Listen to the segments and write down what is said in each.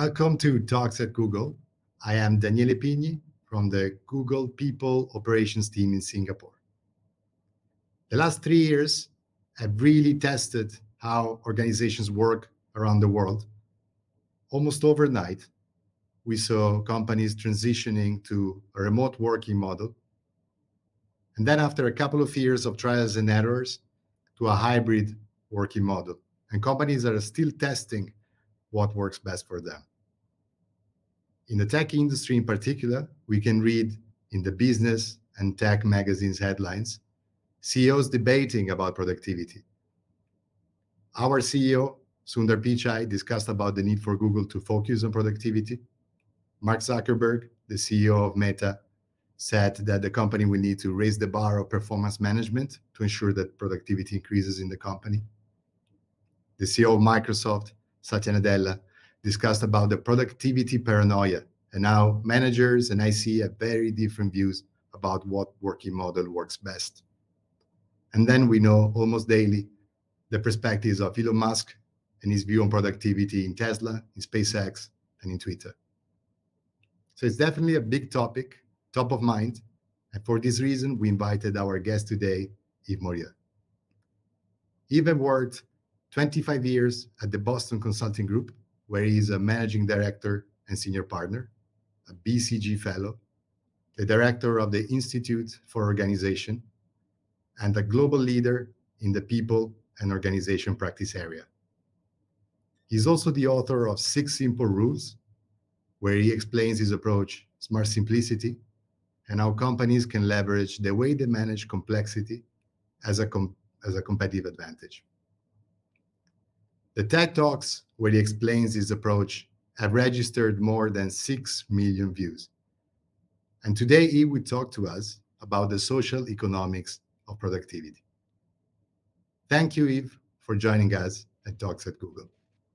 Welcome to Talks at Google. I am Daniele Pigni from the Google People Operations team in Singapore. The last 3 years have really tested how organizations work around the world. Almost overnight, we saw companies transitioning to a remote working model. And then after a couple of years of trials and errors, to a hybrid working model. And companies are still testing what works best for them. In the tech industry in particular, we can read in the business and tech magazines headlines, CEOs debating about productivity. Our CEO, Sundar Pichai, discussed about the need for Google to focus on productivity. Mark Zuckerberg, the CEO of Meta, said that the company will need to raise the bar of performance management to ensure that productivity increases in the company. The CEO of Microsoft, Satya Nadella, discussed about the productivity paranoia and how managers and IC have very different views about what working model works best. And then we know almost daily the perspectives of Elon Musk and his view on productivity in Tesla, in SpaceX, and in Twitter. So it's definitely a big topic, top of mind. And for this reason, we invited our guest today, Yves Morieux. Yves worked 25 years at the Boston Consulting Group, where he is a managing director and senior partner, a BCG fellow, the director of the Institute for Organization, and a global leader in the people and organization practice area. He's also the author of 6 Simple Rules, where he explains his approach, Smart Simplicity, and how companies can leverage the way they manage complexity as a competitive advantage. The TED Talks, where he explains his approach, have registered more than 6 million views. And today he will talk to us about the social economics of productivity. Thank you, Yves, for joining us at Talks at Google.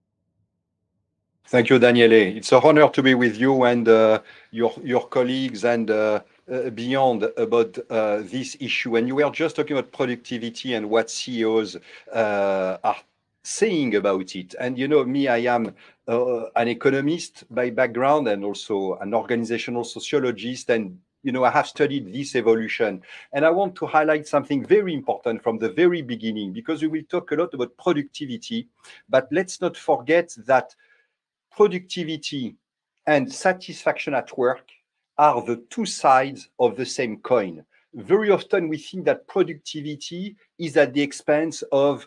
Thank you, Daniele. It's an honor to be with you and your colleagues and beyond about this issue. And you were just talking about productivity and what CEOs are saying about it. And you know me, I am an economist by background and also an organizational sociologist. And you know, I have studied this evolution. And I want to highlight something very important from the very beginning, because we will talk a lot about productivity. But let's not forget that productivity and satisfaction at work are the 2 sides of the same coin. Very often we think that productivity is at the expense of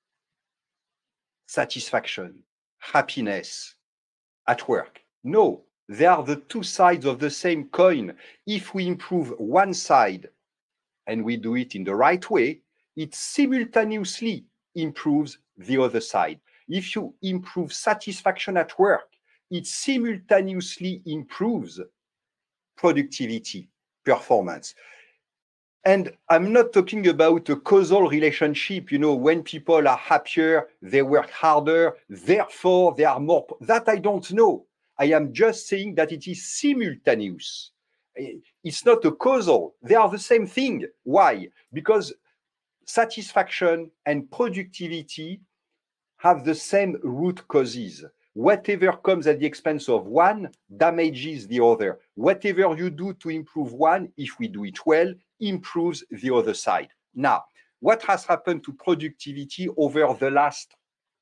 satisfaction, happiness at work. No, they are the 2 sides of the same coin. If we improve one side and we do it in the right way, it simultaneously improves the other side. If you improve satisfaction at work, it simultaneously improves productivity, performance. And I'm not talking about a causal relationship. You know, when people are happier, they work harder, therefore they are more. That I don't know. I am just saying that it is simultaneous. It's not a causal. They are the same thing. Why? Because satisfaction and productivity have the same root causes. Whatever comes at the expense of one damages the other. Whatever you do to improve one, if we do it well, improves the other side. Now, what has happened to productivity over the last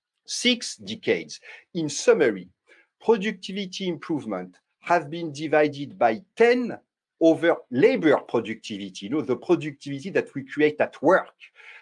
6 decades? In summary, productivity improvement has been divided by 10 over labor productivity, you know, the productivity that we create at work.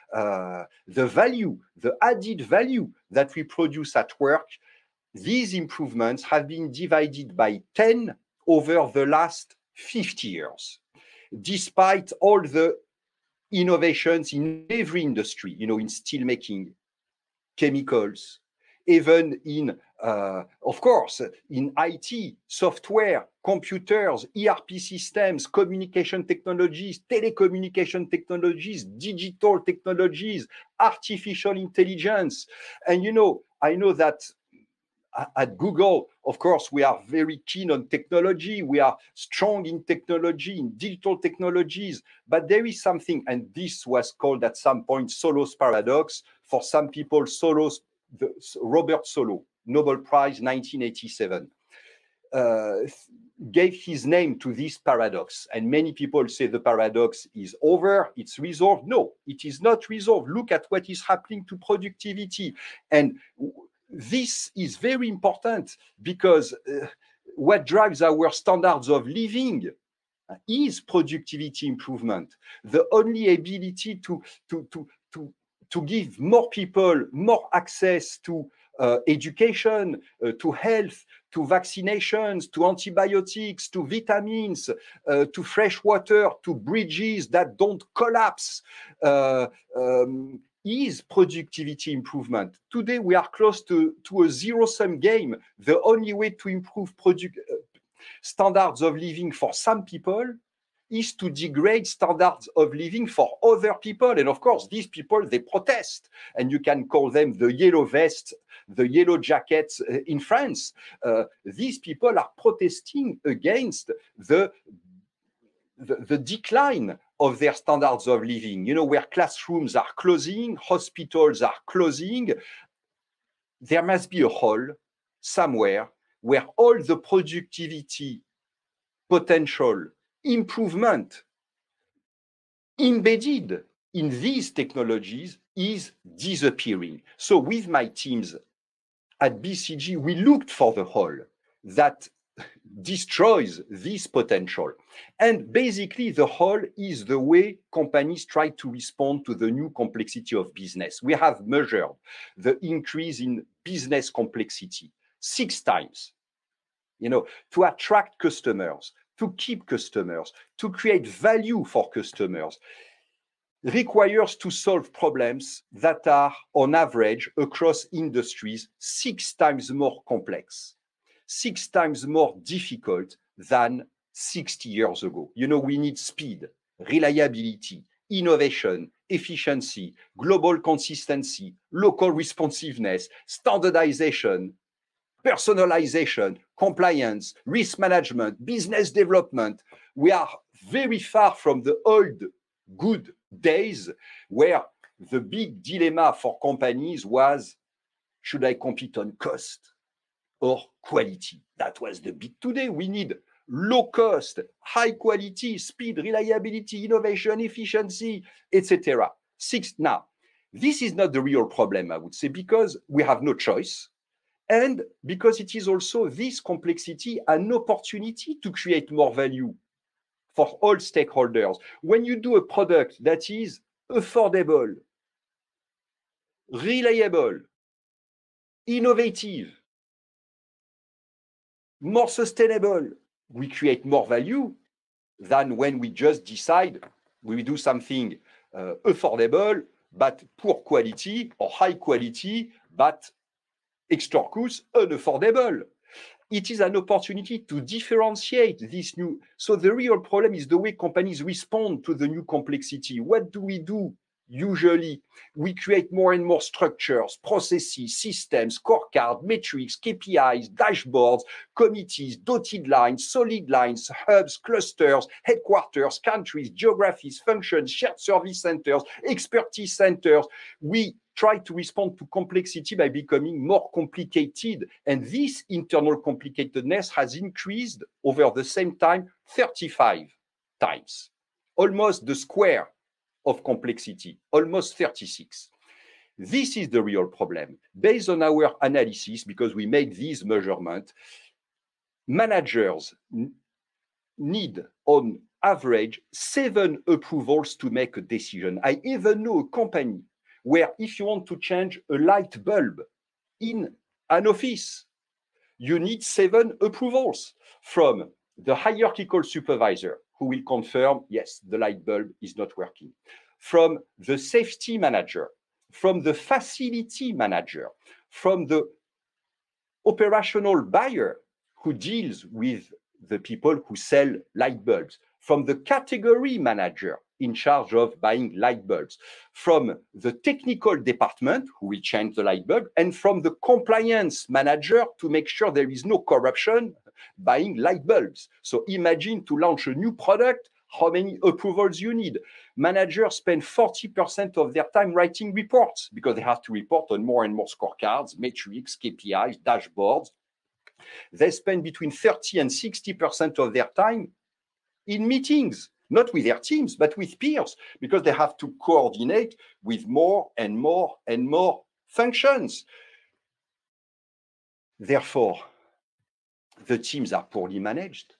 The value, the added value that we produce at work, these improvements have been divided by 10 over the last 50 years. Despite all the innovations in every industry, you know, in steel making, chemicals, even in, of course, in IT, software, computers, ERP systems, communication technologies, telecommunication technologies, digital technologies, artificial intelligence. And, you know, I know that at Google, of course, we are very keen on technology. We are strong in technology, in digital technologies. But there is something, and this was called at some point Solow's paradox. For some people, Robert Solow, Nobel Prize, 1987. gave his name to this paradox. And many people say the paradox is over, it's resolved. No, it is not resolved. Look at what is happening to productivity. And this is very important because what drives our standards of living is productivity improvement. The only ability to give more people more access to education, to health, to vaccinations, to antibiotics, to vitamins, to fresh water, to bridges that don't collapse, is productivity improvement. Today, we are close to a zero-sum game. The only way to improve standards of living for some people is to degrade standards of living for other people. And of course, these people, they protest. And you can call them the yellow vests, the yellow jackets in France. These people are protesting against the decline of their standards of living. You know, where classrooms are closing, hospitals are closing. There must be a hole somewhere where all the productivity potential improvement embedded in these technologies is disappearing. So with my teams at BCG, we looked for the hole that destroys this potential. And basically, the hole is the way companies try to respond to the new complexity of business. We have measured the increase in business complexity 6 times. You know, to attract customers, to keep customers, to create value for customers, requires to solve problems that are, on average, across industries, 6 times more complex, 6 times more difficult than 60 years ago. You know, we need speed, reliability, innovation, efficiency, global consistency, local responsiveness, standardization, personalization, compliance, risk management, business development. We are very far from the old good days where the big dilemma for companies was, should I compete on cost or quality? That was the big. Today, we need low cost, high quality, speed, reliability, innovation, efficiency, etc. Now, this is not the real problem, I would say, because we have no choice. And because it is also this complexity an opportunity to create more value for all stakeholders. When you do a product that is affordable, reliable, innovative, more sustainable, we create more value than when we just decide we will do something affordable, but poor quality, or high quality, but extra cost, unaffordable. It is an opportunity to differentiate this new. So the real problem is the way companies respond to the new complexity. What do we do? Usually, we create more and more structures, processes, systems, scorecards, metrics, KPIs, dashboards, committees, dotted lines, solid lines, hubs, clusters, headquarters, countries, geographies, functions, shared service centers, expertise centers. We try to respond to complexity by becoming more complicated. And this internal complicatedness has increased over the same time 35 times, almost the square of complexity, almost 36. This is the real problem. Based on our analysis, because we made these measurements, managers need on average 7 approvals to make a decision. I even know a company where if you want to change a light bulb in an office, you need 7 approvals from the hierarchical supervisor who will confirm, yes, the light bulb is not working, from the safety manager, from the facility manager, from the operational buyer who deals with the people who sell light bulbs, from the category manager in charge of buying light bulbs, from the technical department who will change the light bulb, and from the compliance manager to make sure there is no corruption buying light bulbs. So imagine to launch a new product, how many approvals you need. Managers spend 40% of their time writing reports because they have to report on more and more scorecards, metrics, KPIs, dashboards, They spend between 30 and 60% of their time in meetings, not with their teams, but with peers, because they have to coordinate with more and more and more functions. Therefore, the teams are poorly managed.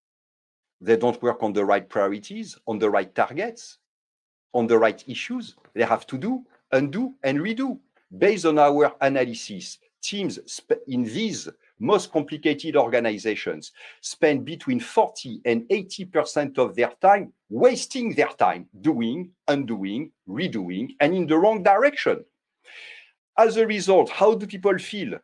They don't work on the right priorities, on the right targets, on the right issues. They have to do, undo, and redo. Based on our analysis, teams in these most complicated organizations spend between 40 and 80% of their time wasting their time doing, undoing, redoing, and in the wrong direction. As a result, how do people feel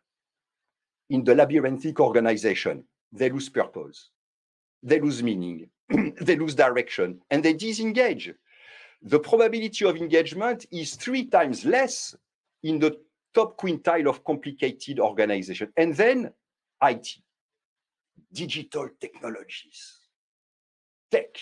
in the labyrinthic organization? They lose purpose, they lose meaning, they lose direction, and they disengage. The probability of engagement is 3 times less in the top quintile of complicated organization. And then IT, digital technologies, tech.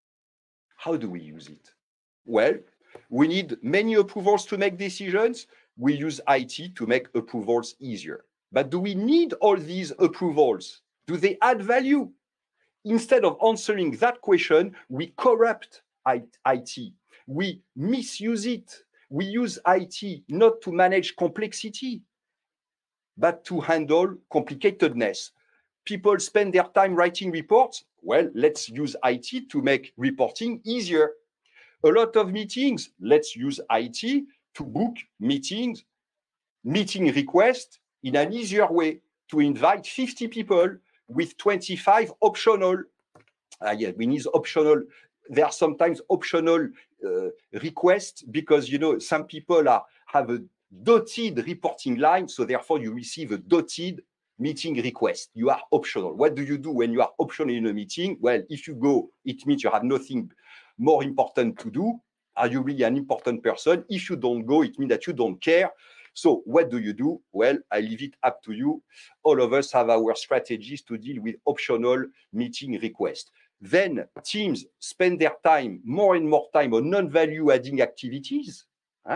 How do we use it? Well, we need many approvals to make decisions. We use IT to make approvals easier. But do we need all these approvals? Do they add value? Instead of answering that question, we corrupt IT. We misuse it. We use IT not to manage complexity, but to handle complicatedness. People spend their time writing reports. Well, let's use IT to make reporting easier. A lot of meetings, let's use IT to book meetings, meeting requests in an easier way, to invite 50 people with 25 optional. We need optional. There are sometimes optional requests because, you know, some people have a dotted reporting line, so therefore you receive a dotted meeting request. You are optional. What do you do when you are optional in a meeting? Well, if you go, it means you have nothing more important to do. Are you really an important person? If you don't go, it means that you don't care. So what do you do? Well, I leave it up to you. All of us have our strategies to deal with optional meeting requests. Then teams spend their time, more and more time, on non-value adding activities.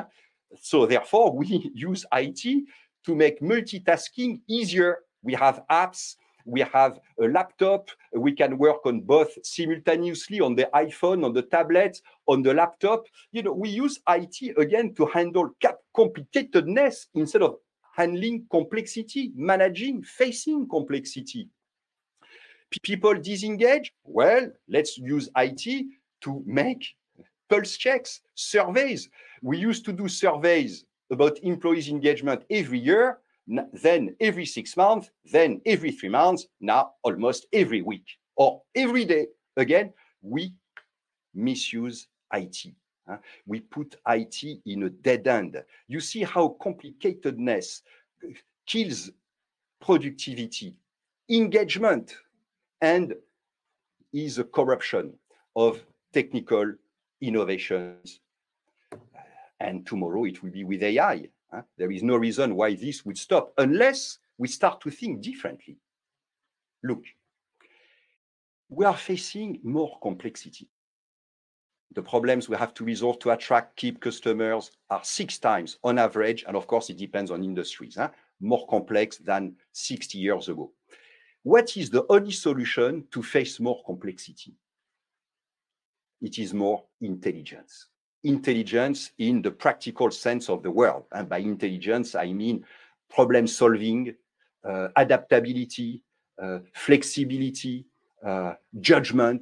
So therefore, we use IT to make multitasking easier. We have apps, we have a laptop, we can work on both simultaneously on the iPhone, on the tablet, on the laptop. You know, we use IT again to handle complicatedness instead of handling complexity, managing, facing complexity. People disengage? Well, let's use IT to make pulse checks, surveys. We used to do surveys about employees' engagement every year, then every 6 months, then every 3 months, now almost every week or every day. Again, we misuse IT. We put IT in a dead end. You see how complicatedness kills productivity, engagement, and is a corruption of technical innovations. And tomorrow it will be with AI. There is no reason why this would stop unless we start to think differently. Look, we are facing more complexity. The problems we have to resolve to attract, keep customers are 6 times on average, and of course it depends on industries, more complex than 60 years ago. What is the only solution to face more complexity? It is more intelligence. Intelligence in the practical sense of the word. And by intelligence, I mean problem solving, adaptability, flexibility, judgment.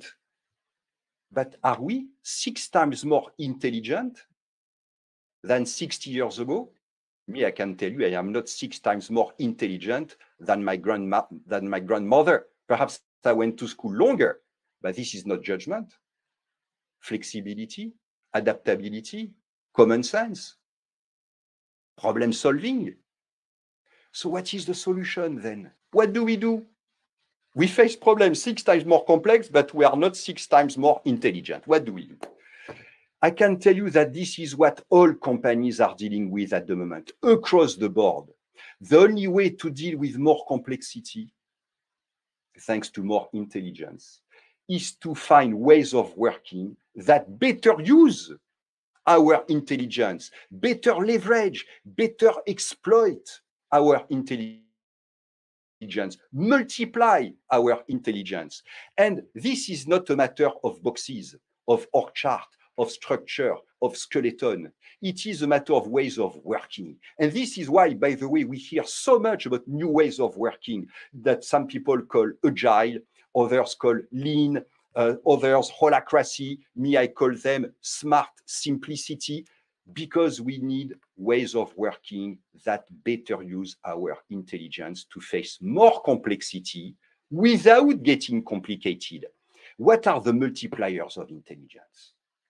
But are we 6 times more intelligent than 60 years ago? Me, I can tell you, I am not 6 times more intelligent than my grandmother. Perhaps I went to school longer, but this is not judgment. Flexibility, adaptability, common sense, problem solving. So what is the solution then? What do? We face problems 6 times more complex, but we are not 6 times more intelligent. What do we do? I can tell you that this is what all companies are dealing with at the moment, across the board. The only way to deal with more complexity, thanks to more intelligence, is to find ways of working that better use our intelligence, better leverage, better exploit our intelligence. intelligence, multiply our intelligence. And this is not a matter of boxes, of org chart, of structure, of skeleton. It is a matter of ways of working. And this is why, by the way, we hear so much about new ways of working that some people call agile, others call lean, others holacracy. Me, I call them smart simplicity, because we need ways of working that better use our intelligence to face more complexity without getting complicated. What are the multipliers of intelligence?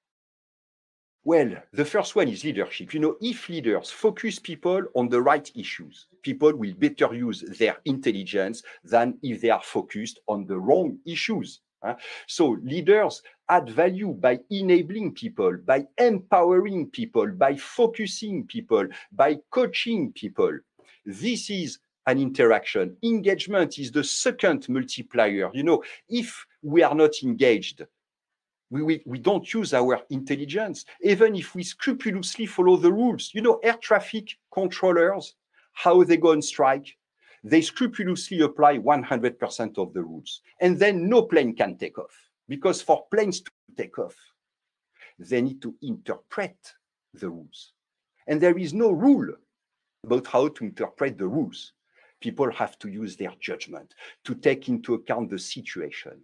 Well, the first one is leadership. You know, if leaders focus people on the right issues, people will better use their intelligence than if they are focused on the wrong issues. So leaders add value by enabling people, by empowering people, by focusing people, by coaching people. This is an interaction. Engagement is the second multiplier. You know, if we are not engaged, we don't use our intelligence, even if we scrupulously follow the rules. You know, air traffic controllers, how they go on strike, they scrupulously apply 100% of the rules. And then no plane can take off, because for planes to take off, they need to interpret the rules. And there is no rule about how to interpret the rules. People have to use their judgment, to take into account the situation,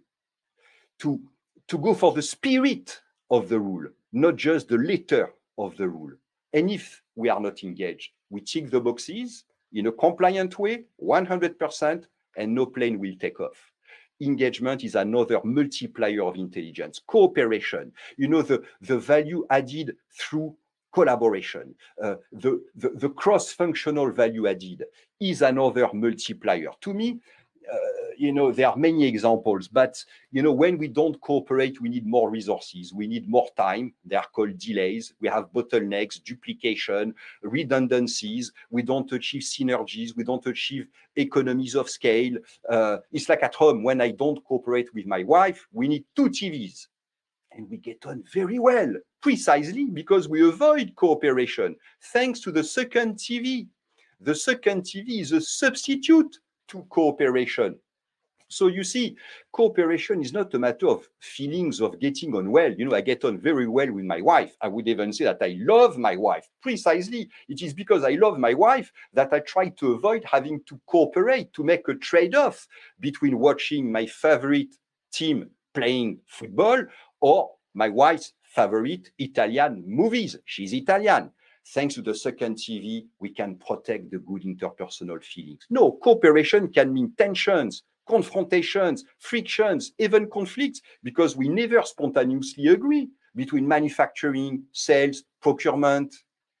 to go for the spirit of the rule, not just the letter of the rule. And if we are not engaged, we tick the boxes in a compliant way, 100%, and no plane will take off. Engagement is another multiplier of intelligence. Cooperation, you know, the value added through collaboration, the cross-functional value added is another multiplier. To me, you know, there are many examples, but, you know, when we don't cooperate, we need more resources, we need more time. They are called delays. We have bottlenecks, duplication, redundancies. We don't achieve synergies. We don't achieve economies of scale. It's like at home, when I don't cooperate with my wife, we need 2 TVs. And we get on very well, precisely because we avoid cooperation, thanks to the second TV. The second TV is a substitute to cooperation. So you see, cooperation is not a matter of feelings of getting on well. You know, I get on very well with my wife. I would even say that I love my wife. Precisely, it is because I love my wife that I try to avoid having to cooperate, to make a trade-off between watching my favorite team playing football or my wife's favorite Italian movies. She's Italian. Thanks to the second TV, we can protect the good interpersonal feelings. No, cooperation can mean tensions, confrontations, frictions, even conflicts, because we never spontaneously agree between manufacturing, sales, procurement,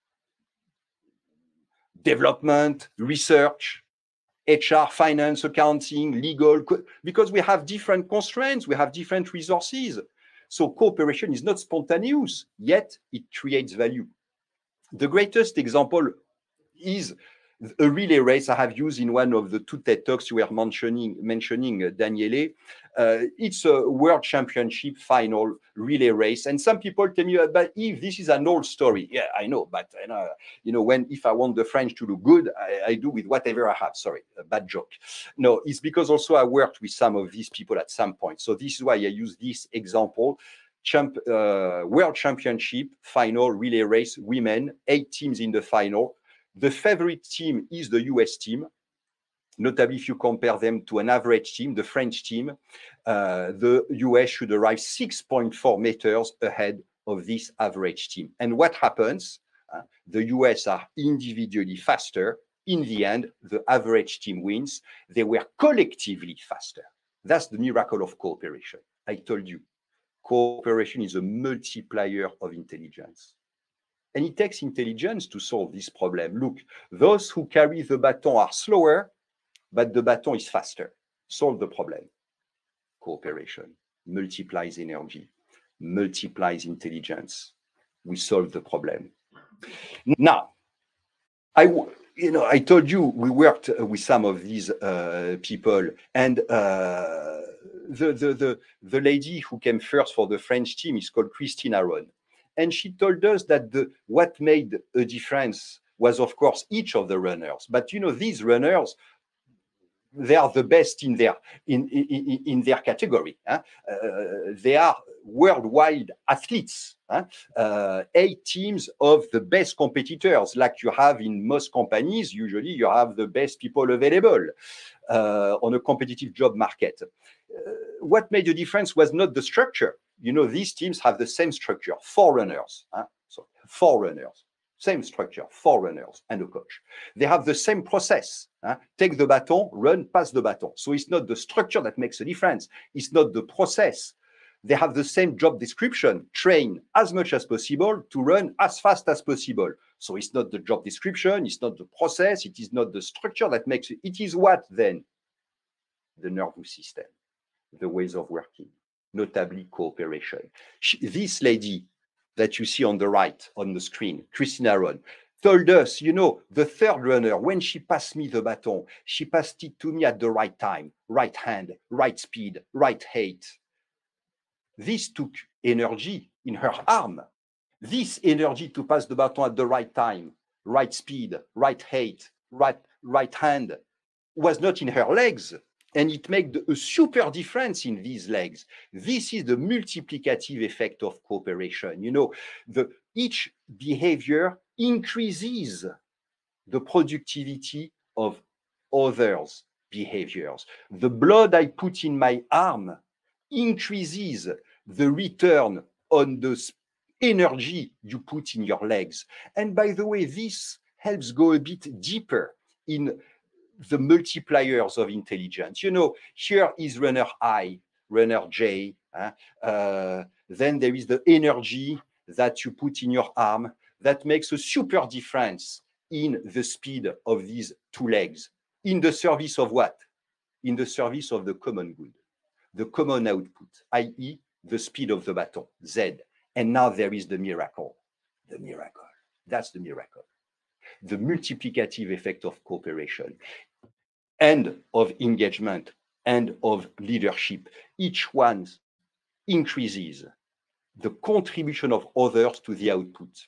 development, research, HR, finance, accounting, legal, because we have different constraints, we have different resources. So cooperation is not spontaneous, yet it creates value. The greatest example is a relay race I have used in one of the 2 TED Talks you were mentioning, Daniele. It's a world championship final relay race. And some people tell me, but Yves, this is an old story. Yeah, I know, but you know, if I want the French to look good, I do with whatever I have. Sorry, a bad joke. No, it's because also I worked with some of these people at some point. So this is why I use this example. World Championship final relay race, women, 8 teams in the final. The favorite team is the US team. Notably, if you compare them to an average team, the French team, the US should arrive 6.4 meters ahead of this average team. And what happens? The US are individually faster. In the end, the average team wins. They were collectively faster. That's the miracle of cooperation. I told you. Cooperation is a multiplier of intelligence. And it takes intelligence to solve this problem. Look, those who carry the baton are slower, but the baton is faster. Solve the problem. Cooperation multiplies energy, multiplies intelligence. We solve the problem. Now, I told you we worked with some of these people, and the lady who came first for the French team is called Christine Aron. And she told us that what made a difference was, of course, each of the runners. But, you know, these runners, they are the best in their category. They are worldwide athletes. 8 teams of the best competitors, like you have in most companies. Usually, you have the best people available on a competitive job market. What made the difference was not the structure. You know, these teams have the same structure, 4 runners. So 4 runners. Same structure, 4 runners and a coach. They have the same process. Take the baton, run, pass the baton. So it's not the structure that makes a difference. It's not the process. They have the same job description, train as much as possible to run as fast as possible. So it's not the job description, it's not the process, it is not the structure that makes it. It is what then? The nervous system, the ways of working, notably cooperation. This lady that you see on the right on the screen, Christina Ron, told us, you know, the 3rd runner, when she passed me the baton, she passed it to me at the right time, right hand, right speed, right height. This took energy in her arm. This energy to pass the baton at the right time, right speed, right height, right hand, was not in her legs. And it made a super difference in these legs. This is the multiplicative effect of cooperation. You know, each behavior increases the productivity of others' behaviors. The blood I put in my arm increases the return on the energy you put in your legs. And by the way, this helps go a bit deeper in the multipliers of intelligence. You know, here is runner I, runner J. Then there is the energy that you put in your arm that makes a super difference in the speed of these 2 legs. In the service of what? In the service of the common good, the common output, i.e. the speed of the baton, Z. And now there is the miracle. The miracle. That's the miracle. The multiplicative effect of cooperation and of engagement and of leadership. Each one increases the contribution of others to the output.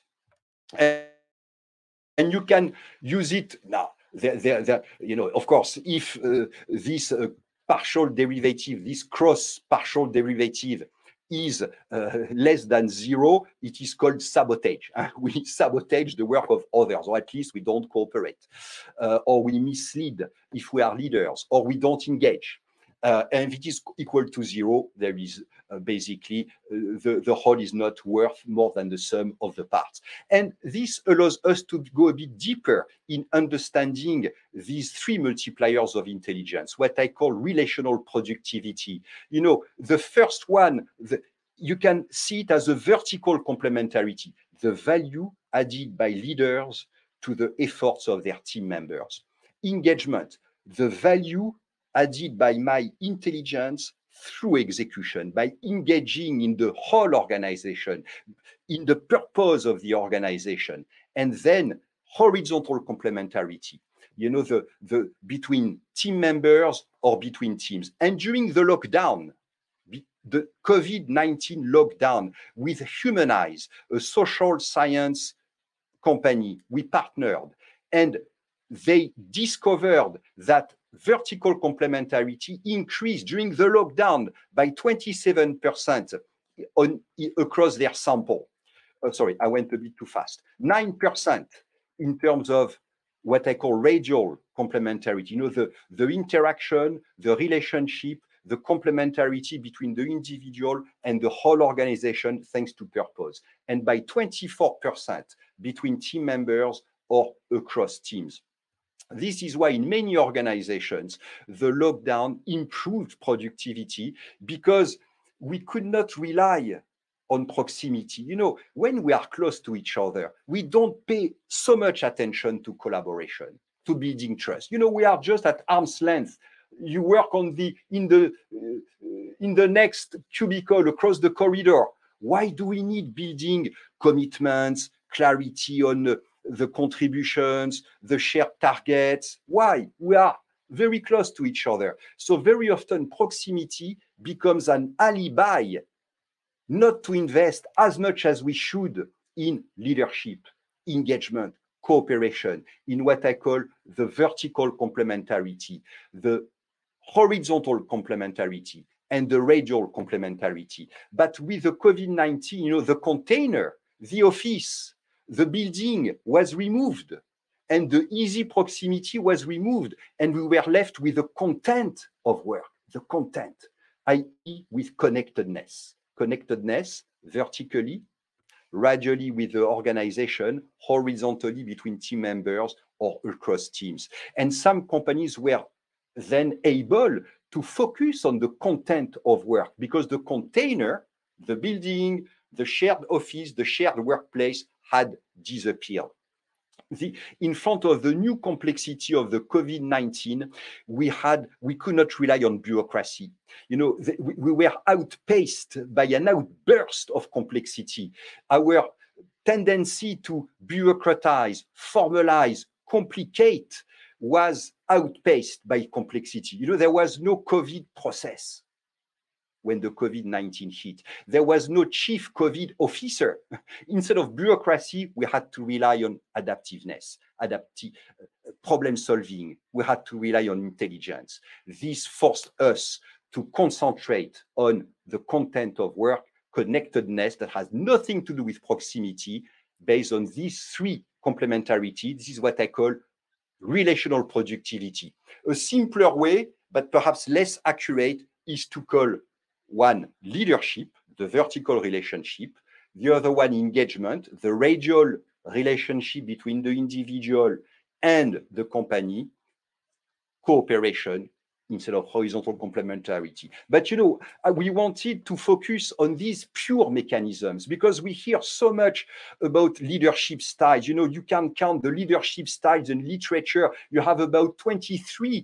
And you can use it now. You know, of course, if this partial derivative, this cross partial derivative is less than 0, it is called sabotage. We sabotage the work of others, or at least we don't cooperate, or we mislead if we are leaders, or we don't engage. And if it is equal to 0, there is basically the whole is not worth more than the sum of the parts. And this allows us to go a bit deeper in understanding these 3 multipliers of intelligence, what I call relational productivity. You know, the first one, you can see it as a vertical complementarity, the value added by leaders to the efforts of their team members. Engagement, the value added by my intelligence through execution, by engaging in the whole organization, in the purpose of the organization. And then horizontal complementarity, you know, the between team members or between teams. And during the lockdown, the COVID-19 lockdown with Humanize, a social science company, we partnered, and they discovered that vertical complementarity increased during the lockdown by 27% across their sample. Sorry, I went a bit too fast. 9% in terms of what I call radial complementarity, you know, the interaction, the relationship, the complementarity between the individual and the whole organization thanks to purpose. And by 24% between team members or across teams. This is why in many organizations, the lockdown improved productivity because we could not rely on proximity. You know, when we are close to each other, we don't pay so much attention to collaboration, to building trust. You know, we are just at arm's length. You work in the next cubicle across the corridor. Why do we need building commitments, clarity on the contributions, the shared targets? Why? We are very close to each other. So very often proximity becomes an alibi not to invest as much as we should in leadership, engagement, cooperation, in what I call the vertical complementarity, the horizontal complementarity and the radial complementarity. But with the COVID-19, you know, the container, the office, the building was removed, and the easy proximity was removed, and we were left with the content of work, the content, i.e. with connectedness. Connectedness vertically, radially with the organization, horizontally between team members or across teams. And some companies were then able to focus on the content of work because the container, the building, the shared office, the shared workplace had disappeared. In front of the new complexity of the COVID-19, we could not rely on bureaucracy. You know, we were outpaced by an outburst of complexity. Our tendency to bureaucratize, formalize, complicate was outpaced by complexity. You know, there was no COVID process when the COVID-19 hit. There was no chief COVID officer. Instead of bureaucracy, we had to rely on adaptiveness, problem solving. We had to rely on intelligence. This forced us to concentrate on the content of work, connectedness that has nothing to do with proximity, based on these three complementarity. This is what I call relational productivity. A simpler way, but perhaps less accurate, is to call one leadership, the vertical relationship, the other one engagement, the radial relationship between the individual and the company, cooperation instead of horizontal complementarity. But you know, we wanted to focus on these pure mechanisms because we hear so much about leadership styles. You know, you can count the leadership styles in literature. You have about 23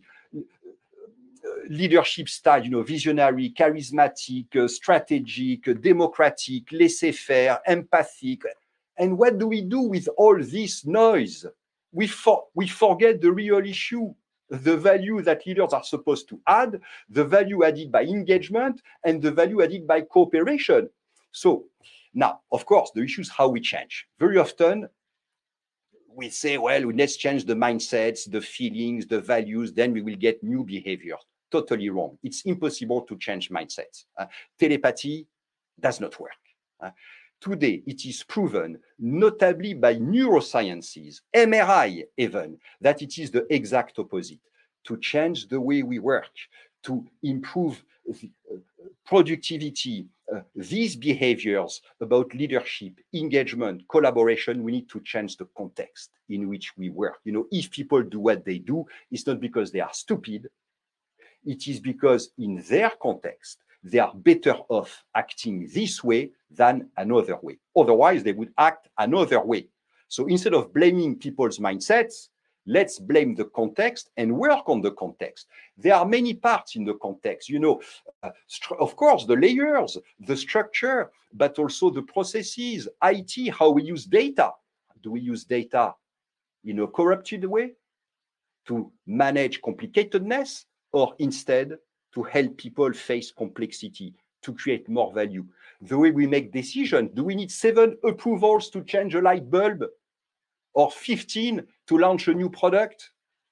leadership style, you know, visionary, charismatic, strategic, democratic, laissez-faire, empathic. And what do we do with all this noise? We forget the real issue, the value that leaders are supposed to add, the value added by engagement, and the value added by cooperation. So now, of course, the issue is how we change. Very often, we say, well, let's change the mindsets, the feelings, the values, then we will get new behaviors. Totally wrong. It's impossible to change mindsets. Telepathy does not work. Today, it is proven, notably by neurosciences, MRI even, that it is the exact opposite. To change the way we work, to improve productivity, these behaviors about leadership, engagement, collaboration, we need to change the context in which we work. You know, if people do what they do, it's not because they are stupid. It is because in their context, they are better off acting this way than another way. Otherwise, they would act another way. So instead of blaming people's mindsets, let's blame the context and work on the context. There are many parts in the context, you know, of course, the layers, the structure, but also the processes, IT, how we use data. Do we use data in a corrupted way to manage complicatedness, or instead to help people face complexity, to create more value? The way we make decisions, do we need 7 approvals to change a light bulb or 15 to launch a new product?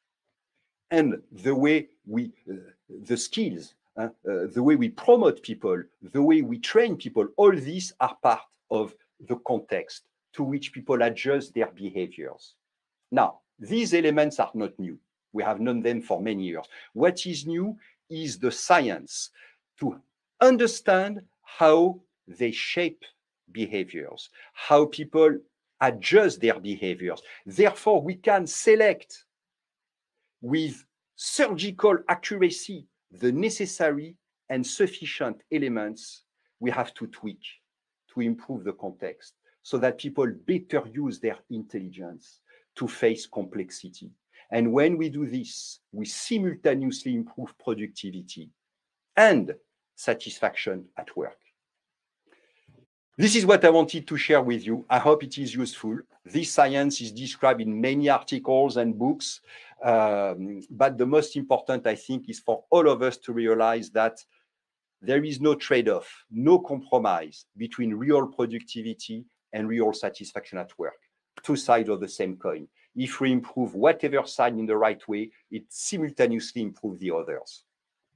And the way we, the skills, the way we promote people, the way we train people, all these are part of the context to which people adjust their behaviors. Now, these elements are not new. We have known them for many years. What is new is the science to understand how they shape behaviors, how people adjust their behaviors. Therefore, we can select with surgical accuracy the necessary and sufficient elements we have to tweak to improve the context so that people better use their intelligence to face complexity. And when we do this, we simultaneously improve productivity and satisfaction at work. This is what I wanted to share with you. I hope it is useful. This science is described in many articles and books, but the most important, I think, is for all of us to realize that there is no trade-off, no compromise between real productivity and real satisfaction at work. Two sides of the same coin. If we improve whatever side in the right way, it simultaneously improves the others.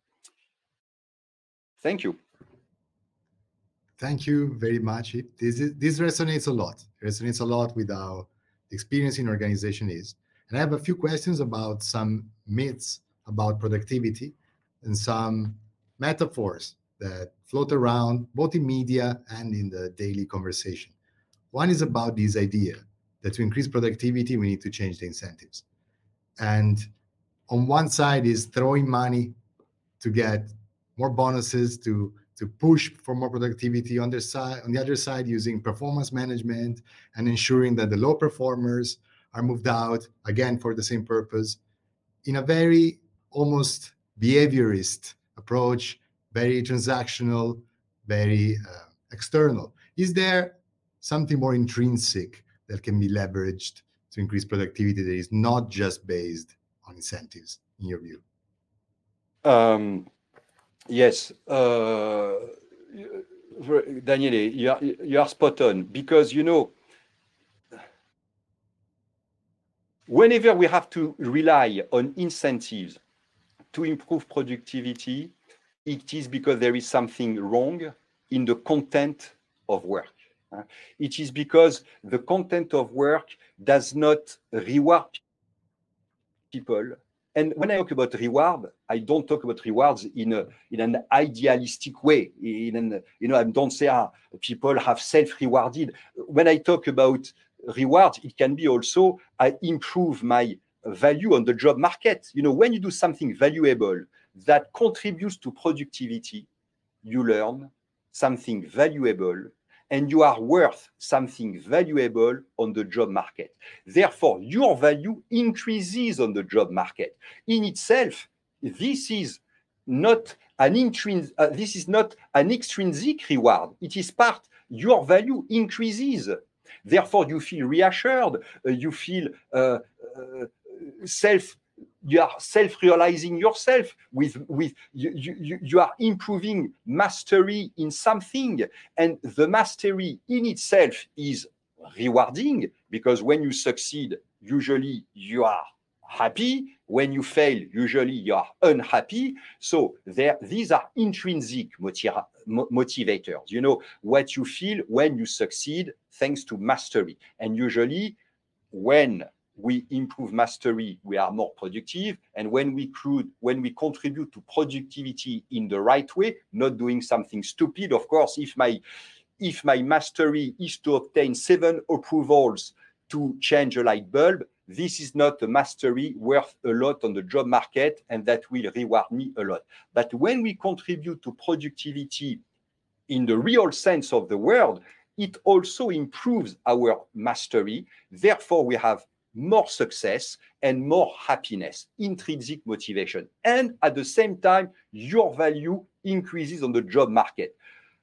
Thank you. Thank you very much. This resonates a lot. It resonates a lot with how the experience in organization is. And I have a few questions about some myths about productivity and some metaphors that float around both in media and in the daily conversation. One is about this idea that to increase productivity, we need to change the incentives. And on one side is throwing money to get more bonuses to push for more productivity. On the other side, using performance management and ensuring that the low performers are moved out again for the same purpose, in a very almost behaviorist approach, very transactional, very external. Is there something more intrinsic that can be leveraged to increase productivity that is not just based on incentives, in your view? Yes, Daniele, you are spot on, because whenever we have to rely on incentives to improve productivity, it is because there is something wrong in the content of work. It is because the content of work does not reward people. And when I talk about reward, I don't talk about rewards in an idealistic way. I don't say people have self-rewarded. When I talk about reward, it can be also I improve my value on the job market. When you do something valuable that contributes to productivity, you learn something valuable, and you are worth something valuable on the job market. Therefore, your value increases on the job market. In itself, this is not an extrinsic reward. It is part, your value increases. Therefore, you feel reassured, you feel you are self-realizing yourself you are improving mastery in something, and the mastery in itself is rewarding, because when you succeed, usually you are happy. When you fail, usually you are unhappy. So these are intrinsic motivators. What you feel when you succeed thanks to mastery. And usually when we improve mastery, we are more productive. And when we contribute to productivity in the right way, not doing something stupid. Of course, if my mastery is to obtain 7 approvals to change a light bulb, this is not a mastery worth a lot on the job market, and that will reward me a lot. But when we contribute to productivity in the real sense of the word, it also improves our mastery. Therefore, we have more success and more happiness, intrinsic motivation. And at the same time, your value increases on the job market.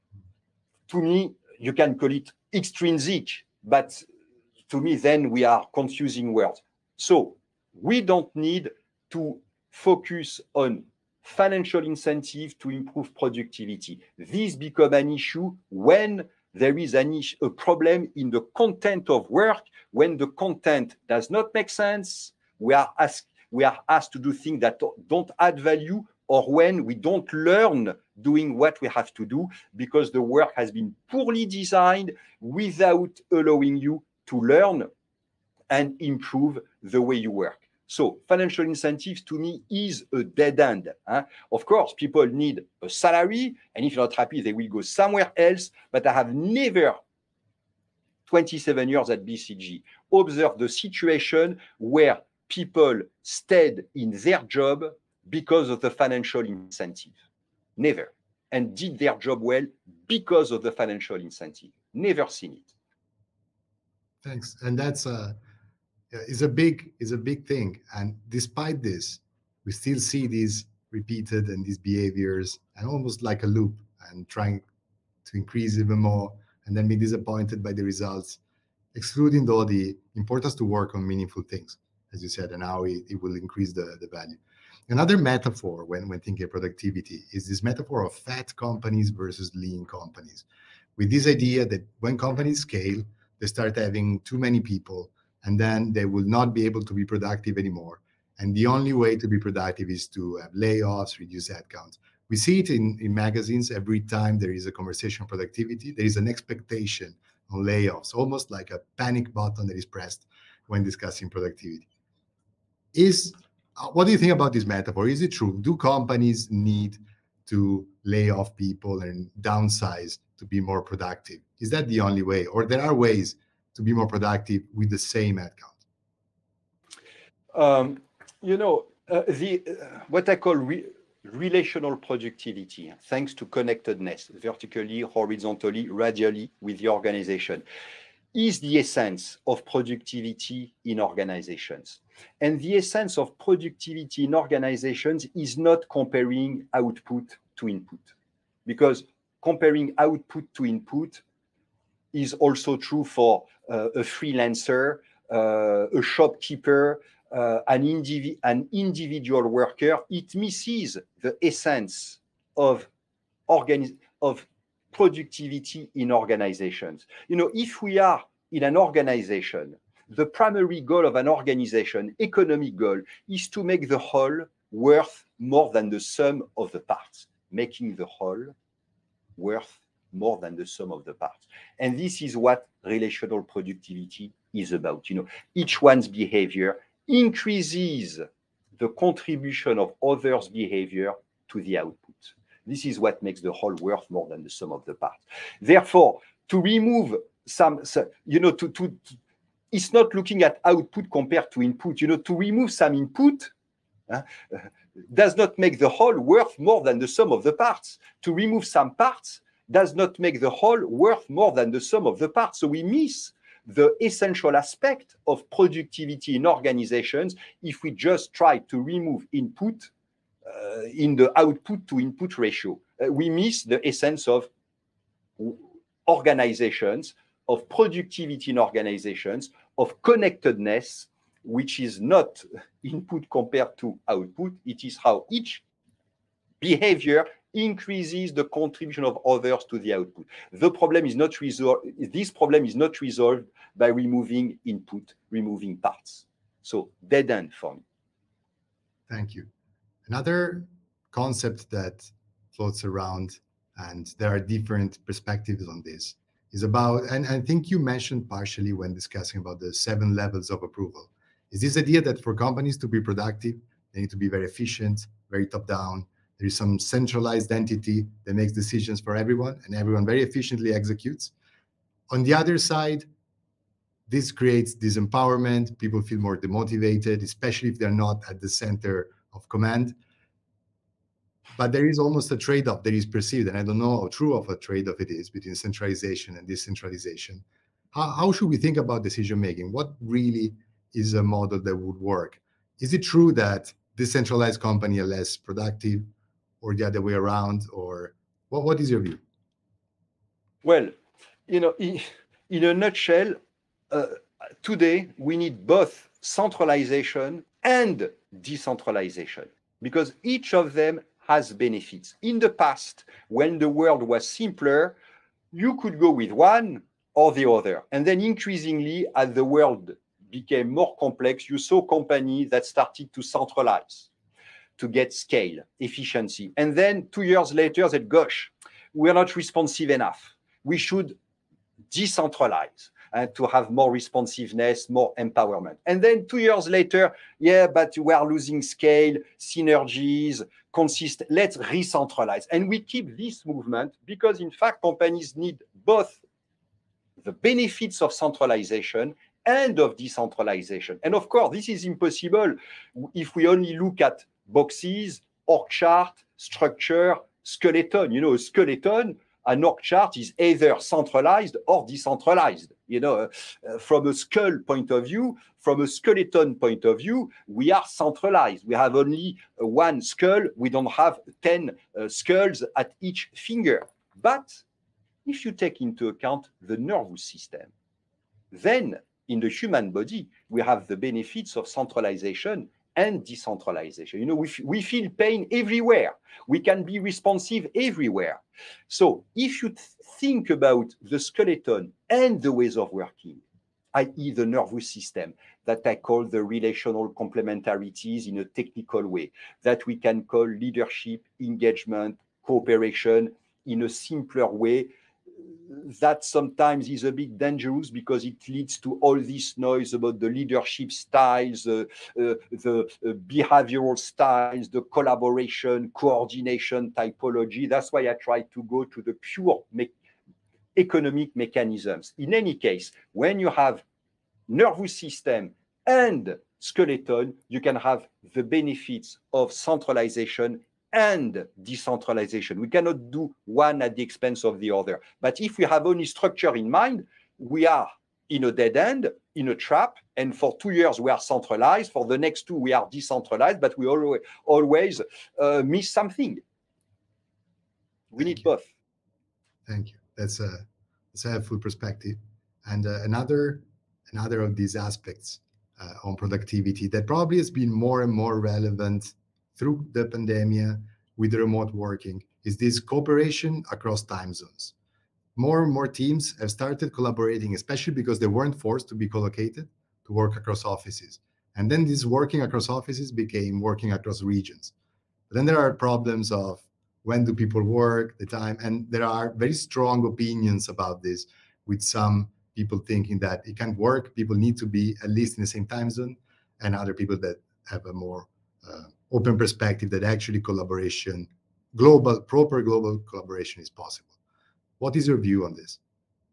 To me, you can call it extrinsic, but to me, then we are confusing words. So we don't need to focus on financial incentive to improve productivity. This becomes an issue when there is a problem in the content of work. When the content does not make sense, we are asked to do things that don't add value, or when we don't learn doing what we have to do because the work has been poorly designed without allowing you to learn and improve the way you work. So financial incentives to me is a dead end. Of course, people need a salary, and if you're not happy, they will go somewhere else. But I have never, 27 years at BCG, observed the situation where people stayed in their job because of the financial incentive. Never. And did their job well because of the financial incentive. Never seen it. Thanks. And that's is a big thing. And despite this, we still see these repeated and these behaviors, and almost like a loop, and trying to increase even more, and then be disappointed by the results, excluding though the importance to work on meaningful things, as you said, and how it will increase the value. Another metaphor when thinking of productivity is this metaphor of fat companies versus lean companies, with this idea that when companies scale, they start having too many people, and then they will not be able to be productive anymore. And the only way to be productive is to have layoffs, reduce headcounts, We see it in magazines every time there is a conversation on productivity. There is an expectation on layoffs, almost like a panic button that is pressed when discussing productivity. What do you think about this metaphor? Is it true? Do companies need to lay off people and downsize to be more productive? Is that the only way? Or there are ways to be more productive with the same headcount? What I call relational productivity, thanks to connectedness, vertically, horizontally, radially with the organization, is the essence of productivity in organizations. And the essence of productivity in organizations is not comparing output to input, because comparing output to input is also true for a freelancer, a shopkeeper, an individual worker. It misses the essence of productivity in organizations. If we are in an organization, the primary goal of an organization, economic goal, is to make the whole worth more than the sum of the parts, making the whole worth more than the sum of the parts. And this is what relational productivity is about. Each one's behavior increases the contribution of others' behavior to the output. This is what makes the whole worth more than the sum of the parts. Therefore, to remove it's not looking at output compared to input. To remove some input does not make the whole worth more than the sum of the parts. To remove some parts does not make the whole worth more than the sum of the parts. So we miss the essential aspect of productivity in organizations if we just try to remove input in the output to input ratio. We miss the essence of organizations, of productivity in organizations, of connectedness, which is not input compared to output. It is how each behavior increases the contribution of others to the output. This problem is not resolved by removing input, removing parts. So dead end for me. Thank you. Another concept that floats around, and there are different perspectives on this, is about, and I think you mentioned partially when discussing about the 7 levels of approval, is this idea that for companies to be productive, they need to be very efficient, very top-down. There is some centralized entity that makes decisions for everyone, and everyone very efficiently executes. On the other side, this creates disempowerment. People feel more demotivated, especially if they're not at the center of command. But there is almost a trade-off that is perceived, and I don't know how true of a trade-off it is between centralization and decentralization. How should we think about decision-making? What really is a model that would work? Is it true that decentralized companies are less productive, or the other way around, or what is your view? Well, in a nutshell, today we need both centralization and decentralization, because each of them has benefits. In the past, when the world was simpler, you could go with one or the other. And then increasingly, as the world became more complex, you saw companies that started to centralize, to get scale, efficiency. And then 2 years later, they said, gosh, we're not responsive enough. We should decentralize to have more responsiveness, more empowerment. And then 2 years later, yeah, but we are losing scale, synergies, let's re-centralize. And we keep this movement because, in fact, companies need both the benefits of centralization and of decentralization. And of course, this is impossible if we only look at boxes, org chart, structure, skeleton. A skeleton, an org chart is either centralized or decentralized. From a skull point of view, from a skeleton point of view, we are centralized. We have only one skull. We don't have 10 skulls at each finger. But if you take into account the nervous system, then in the human body, we have the benefits of centralization and decentralization. We feel pain everywhere. We can be responsive everywhere. So if you think about the skeleton and the ways of working, i.e. the nervous system, that I call the relational complementarities in a technical way, that we can call leadership, engagement, cooperation in a simpler way. That sometimes is a bit dangerous because it leads to all this noise about the leadership styles, the behavioral styles, the collaboration, coordination typology. That's why I try to go to the pure economic mechanisms. In any case, when you have nervous system and skeleton, you can have the benefits of centralization and decentralization. We cannot do one at the expense of the other. But if we have only structure in mind, we are in a dead end, in a trap, and for 2 years we are centralized, for the next 2 we are decentralized, but we always miss something. We need both. Thank you. That's a helpful perspective. And another of these aspects on productivity that probably has been more and more relevant through the pandemic with the remote working is this cooperation across time zones. More and more teams have started collaborating, especially because they weren't forced to be co-located, to work across offices. And then this working across offices became working across regions. But then there are problems of when do people work, the time, and there are very strong opinions about this, with some people thinking that it can't work, people need to be at least in the same time zone, and other people that have a more open perspective that actually collaboration, proper global collaboration is possible. What is your view on this?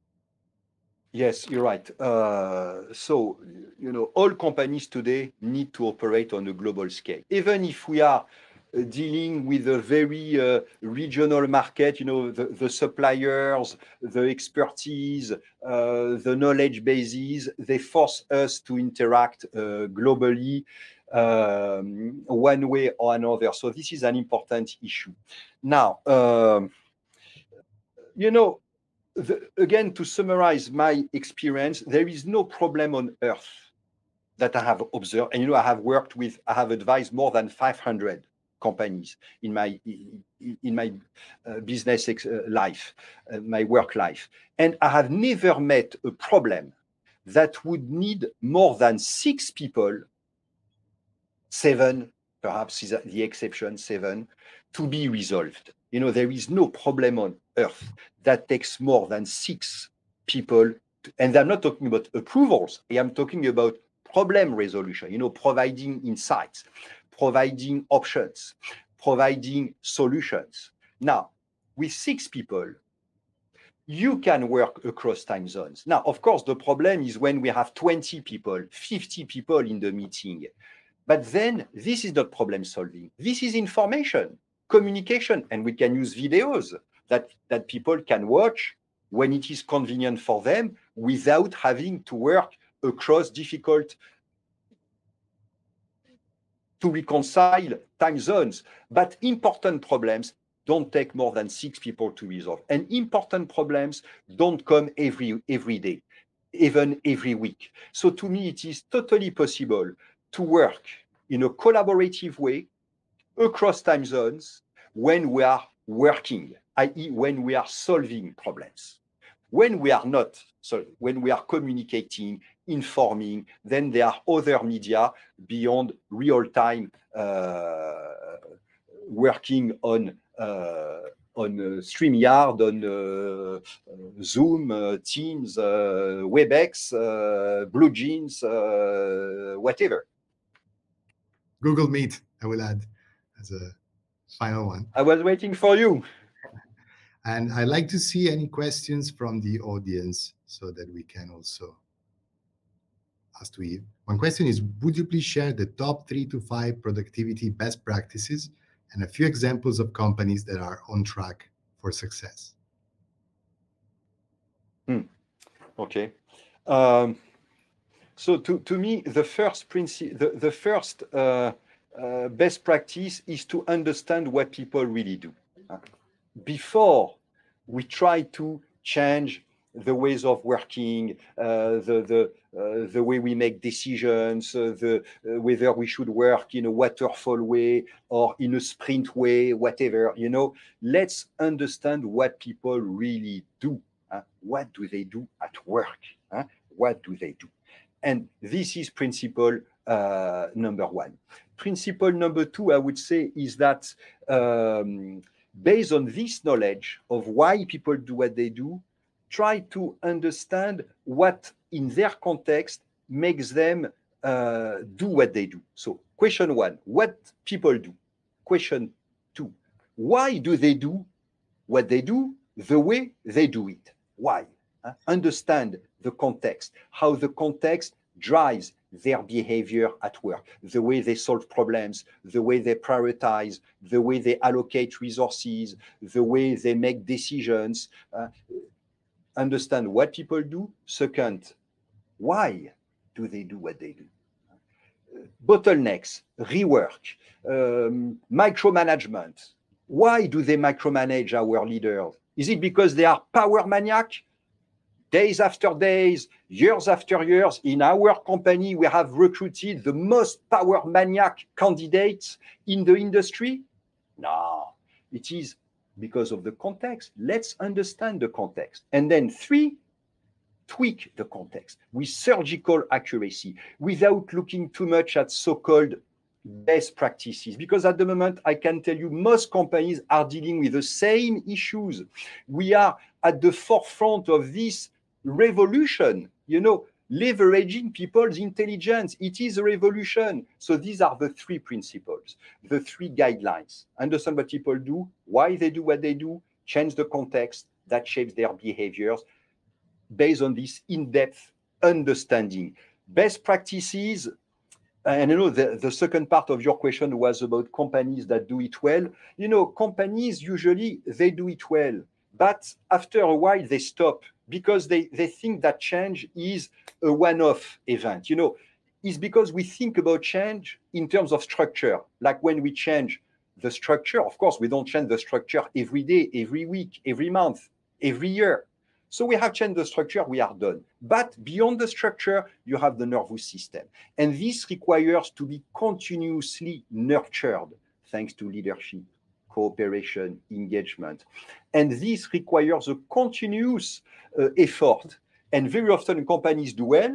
Yes, you're right. So, all companies today need to operate on a global scale. Even if we are dealing with a very regional market, the suppliers, the expertise, the knowledge bases, they force us to interact globally one way or another. So this is an important issue. Now, again, to summarize my experience, there is no problem on earth that I have observed. And, I have advised more than 500 companies in my business life, my work life. And I have never met a problem that would need more than 6 people, 7, perhaps is the exception, 7, to be resolved. There is no problem on earth that takes more than 6 people. And I'm not talking about approvals. I am talking about problem resolution, providing insights, providing options, providing solutions. Now, with 6 people, you can work across time zones. Now, of course, the problem is when we have 20 people, 50 people in the meeting. But then this is not problem solving. This is information, communication, and we can use videos that people can watch when it is convenient for them without having to work across difficult to reconcile time zones. But important problems don't take more than 6 people to resolve. And important problems don't come every day, even every week. So to me, it is totally possible to work in a collaborative way across time zones when we are working, i.e. when we are solving problems. When we are not, so when we are communicating, informing, then there are other media beyond real-time working on StreamYard, on Zoom, Teams, WebEx, BlueJeans, whatever. Google Meet, I will add as a final one. I was waiting for you. And I'd like to see any questions from the audience so that we can also ask to Yves. One question is, would you please share the top 3 to 5 productivity best practices and a few examples of companies that are on track for success? Okay. So to me, the first best practice is to understand what people really do. Before we try to change the ways of working, the way we make decisions, whether we should work in a waterfall way or in a sprint way, whatever, let's understand what people really do. What do they do at work? what do they do? And this is principle number one. Principle number two, I would say, is that based on this knowledge of why people do what they do, try to understand what in their context makes them do what they do. So question one, what people do? Question two, why do they do what they do the way they do it? Why? Understand the context, how the context drives their behavior at work, the way they solve problems, the way they prioritize, the way they allocate resources, the way they make decisions. Understand what people do. Second, why do they do what they do? Bottlenecks, rework, micromanagement. Why do they micromanage our leaders? Is it because they are power maniac? Days after days, years after years, in our company, we have recruited the most power maniac candidates in the industry? No, it is because of the context. Let's understand the context. And then three, tweak the context with surgical accuracy without looking too much at so-called best practices. Because at the moment, I can tell you, most companies are dealing with the same issues. We are at the forefront of this revolution, leveraging people's intelligence. It is a revolution. So these are the three principles, the three guidelines. Understand what people do, why they do what they do, change the context that shapes their behaviors based on this in-depth understanding. Best practices, and the second part of your question was about companies that do it well. Companies usually, they do it well, but after a while they stop because they think that change is a one-off event. It's because we think about change in terms of structure. Like when we change the structure, of course, we don't change the structure every day, every week, every month, every year. So we have changed the structure, we are done. But beyond the structure, you have the nervous system. And this requires to be continuously nurtured thanks to leadership, cooperation, engagement. And this requires a continuous effort. And very often companies do well.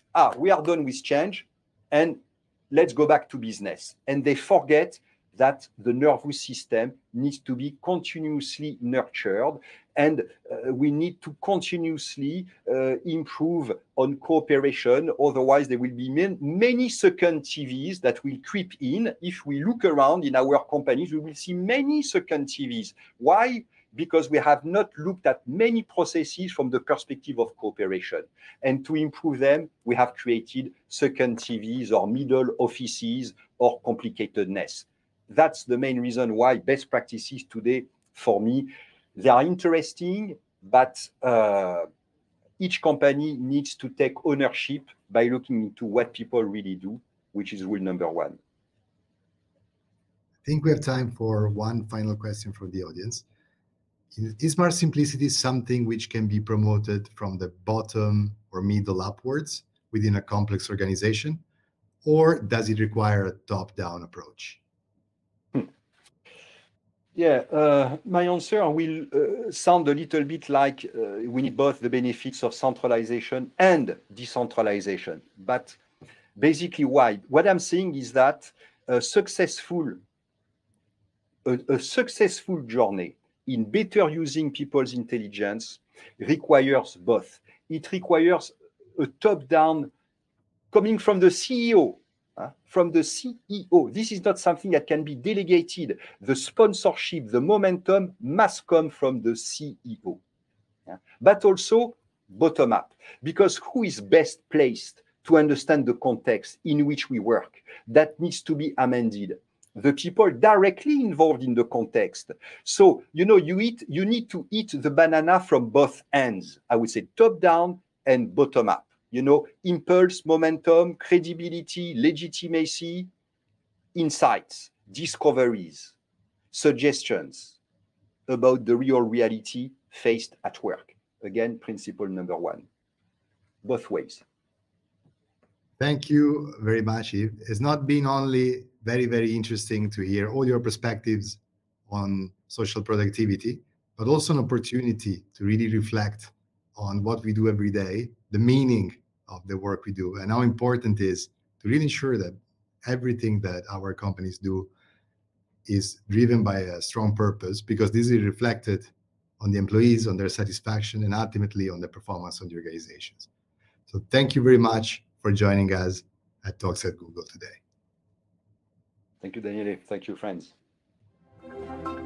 We are done with change and let's go back to business. And they forget that the nervous system needs to be continuously nurtured, and we need to continuously improve on cooperation. Otherwise, there will be many second TVs that will creep in. If we look around in our companies, we will see many second TVs. Why? Because we have not looked at many processes from the perspective of cooperation. And to improve them, we have created second TVs or middle offices or complicatedness. That's the main reason why best practices today, for me, they are interesting, but each company needs to take ownership by looking into what people really do, which is rule number one. I think we have time for one final question from the audience. Is smart simplicity something which can be promoted from the bottom or middle upwards within a complex organization, or does it require a top-down approach? Yeah, my answer will sound a little bit like we need both the benefits of centralization and decentralization. But basically, why? What I'm saying is that a successful journey in better using people's intelligence requires both. It requires a top-down coming from the CEO. From the CEO. This is not something that can be delegated. The sponsorship, the momentum must come from the CEO. But also bottom up, because who is best placed to understand the context in which we work? That needs to be amended. The people directly involved in the context. So, you need to eat the banana from both ends. I would say top down and bottom up. Impulse, momentum, credibility, legitimacy, insights, discoveries, suggestions about the real reality faced at work. Again, principle number one, both ways. Thank you very much, Yves. It's not been only very, very interesting to hear all your perspectives on social productivity, but also an opportunity to really reflect on what we do every day, the meaning of the work we do and how important it is to really ensure that everything that our companies do is driven by a strong purpose, because this is reflected on the employees, on their satisfaction, and ultimately on the performance of the organizations. So thank you very much for joining us at Talks at Google today. Thank you, Daniele. Thank you, friends.